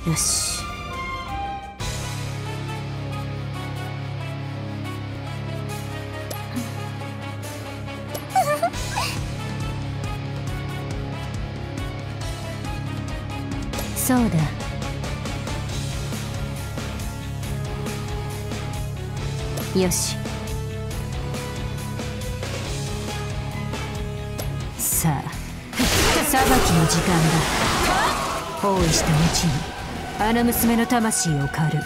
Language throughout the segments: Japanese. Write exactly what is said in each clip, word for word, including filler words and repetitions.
よし。そうだ。よし。さあ、裁きの時間だ。包囲した後にあの娘の魂を狩る。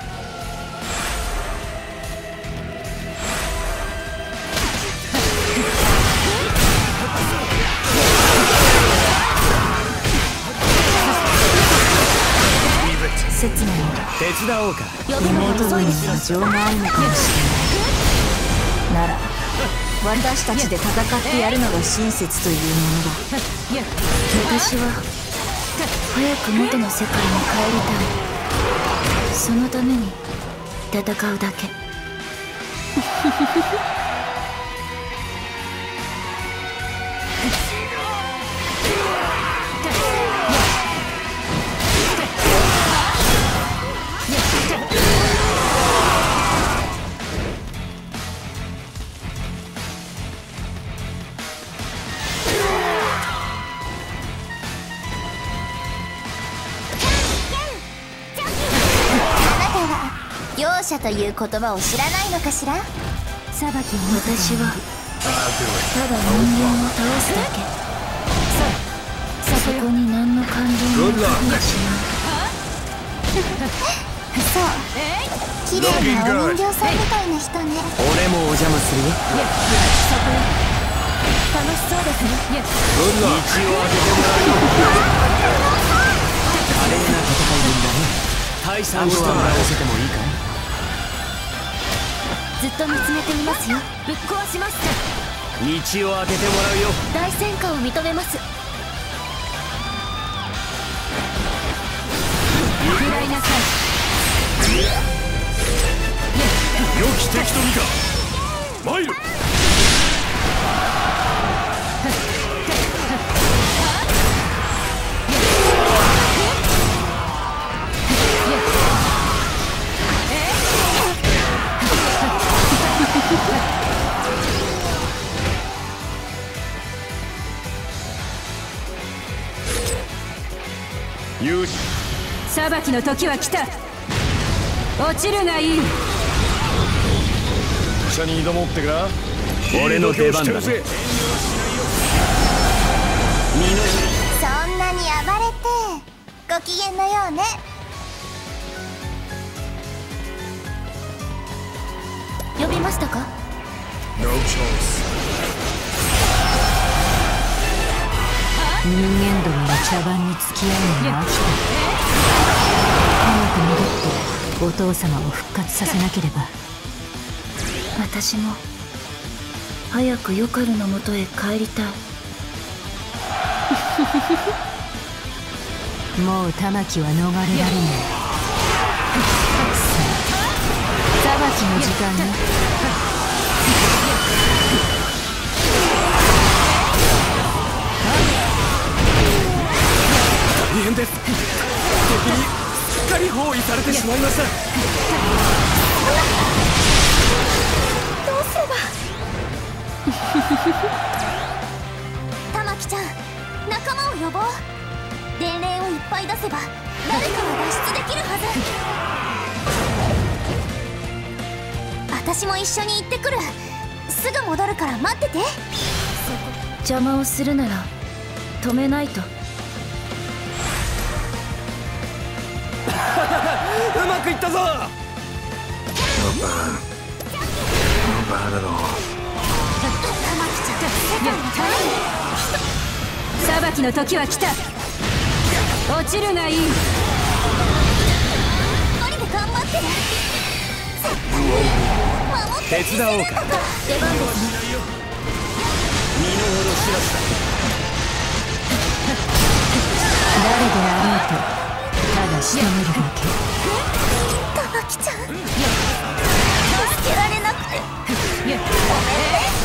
刹那に手伝おうか。 妹分には情があるのかもしれない。なら私たちで戦ってやるのが親切というものだ。私は早く元の世界に帰りたい。そのために戦うだけ。 容赦という言葉を知らないのかしら。 裁きを私はただ人間を倒すだけ。そこに何の感情もなくしない。 そう、綺麗なお人形さんみたいな人ね。 俺もお邪魔するよ。 楽しそうですね。 道を開けてもらうよ。華麗な戦いぶりだね。退散してもらわせてもいいかい。 ずっと見つめていますよ。ぶっ壊します。 道を開けてもらうよ。 大戦果を認めます。食らいなさい。 良き敵と味方参る。よし、 裁きの時は来た。落ちるがいい。 飛車に挑もうってか。俺の出番だね。 そんなに暴れてご機嫌のようね。 呼びましたか。 No choice。 人間どもが茶番に付き合うのが飽きた。早く戻ってお父様を復活させなければ。私も早くヨカルのもとへ帰りたい。もう玉木は逃れられない。さあ、裁きの時間ね。 大変です。敵にすっかり包囲されてしまいました。 どうすれば。玉木ちゃん、仲間を呼ぼう。伝令をいっぱい出せば誰かは脱出できるはず。私も一緒に行ってくる。すぐ戻るから待ってて。 邪魔をするなら止めないと。 うまくいったぞ。 裁きの時は来た。落ちるがいい。 一人で頑張ってる。守って手伝おうか。 出番ですね。 身の程知らずだ。 誰であろうとただ仕留めるだけ。 玉木ちゃん、助けられなくてごめんね。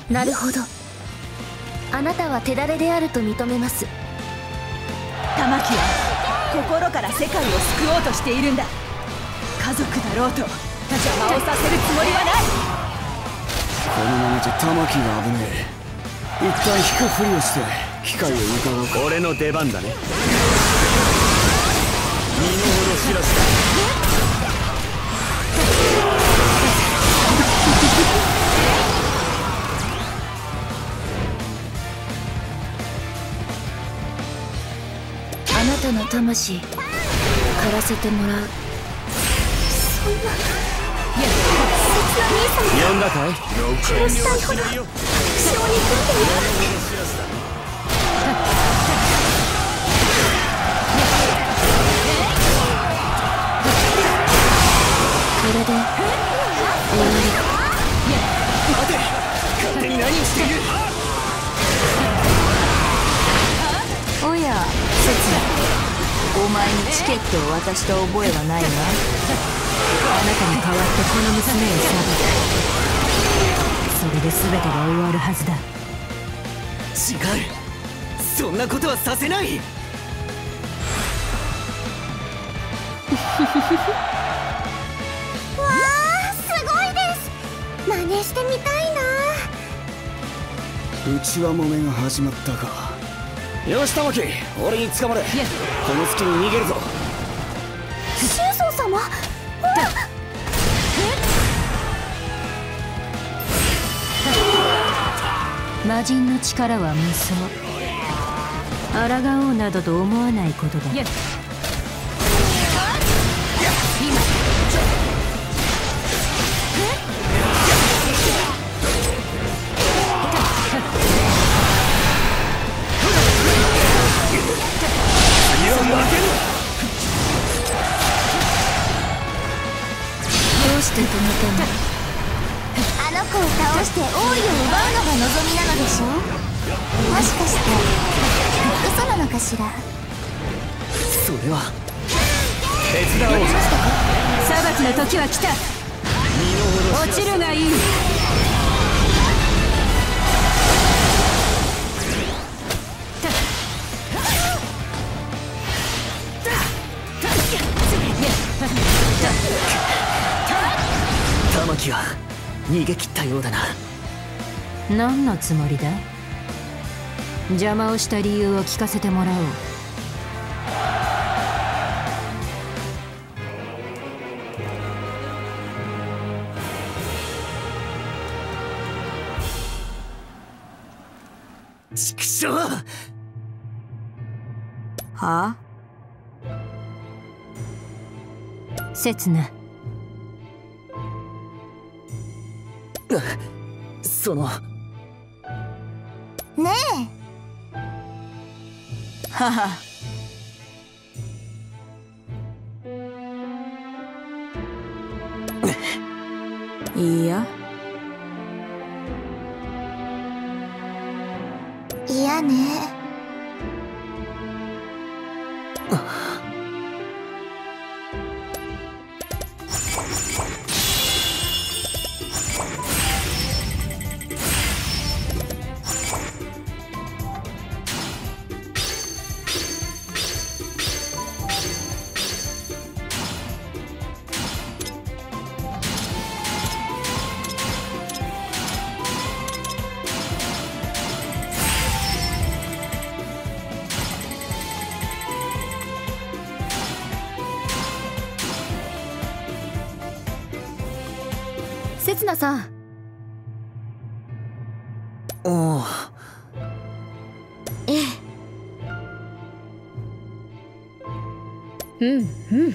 なるほど。あなたは手だれであると認めます。 玉木は心から世界を救おうとしているんだ。家族だろうと邪魔をさせるつもりはない。 このままじゃ玉木が危ねえ。一旦引くふりをして機会を伺うか。俺の出番だね。身の程知らずだ。 あなたの魂狩らせてもらう。そんな。 呼んだかい？ 殺したいほど性に組んでいる。これで終わり。 待て！勝手に何をしている！ おや、セツナ、お前にチケットを渡した覚えはないが、あなたに代わってこの娘を裁く。それで全てが終わるはずだ。 違う、そんなことはさせない。 わあ、すごいです。真似してみたいな。 内輪もめが始まったか。よし玉木、俺に捕まれ。この隙に逃げるぞ。 シュウソウ様、ほら。 魔人の力は無双。抗おうなどと思わないことだ。 どうして止めたの？あの子を倒して王位を奪うのが望みなのでしょう？もしかして嘘なのかしら？ それは手伝おう。 裁きの時は来た。落ちるがいい。 玉木は逃げ切ったようだな。 何のつもりだ？邪魔をした理由を聞かせてもらおう。 畜生！ はあ？刹那。 そのねはは。いや。 え、いやね。刹那さん。 おお。 ええ。 うんうん。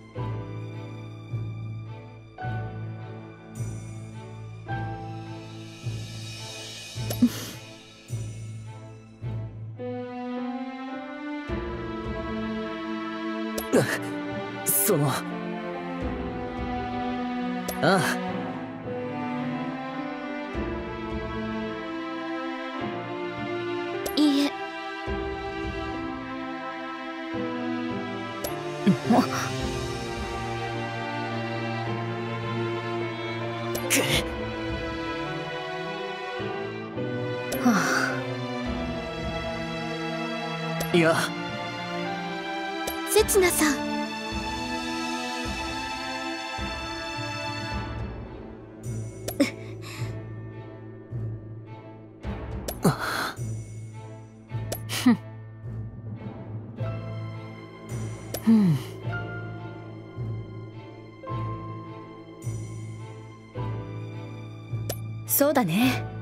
そのああ。 いいえ。 くいや、 せつなさん、 うん。 そうだね。